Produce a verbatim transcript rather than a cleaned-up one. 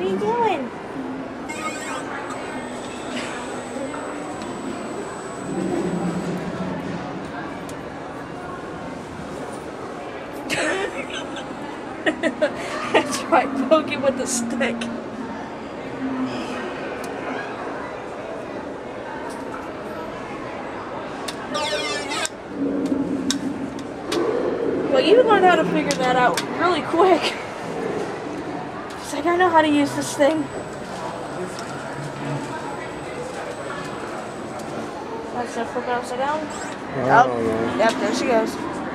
are you doing? That's right, poke it with the stick. Well, you learned how to figure that out really quick. She's like, I know how to use this thing. That's gonna flip it upside down. Oh, oh, yep, there she goes.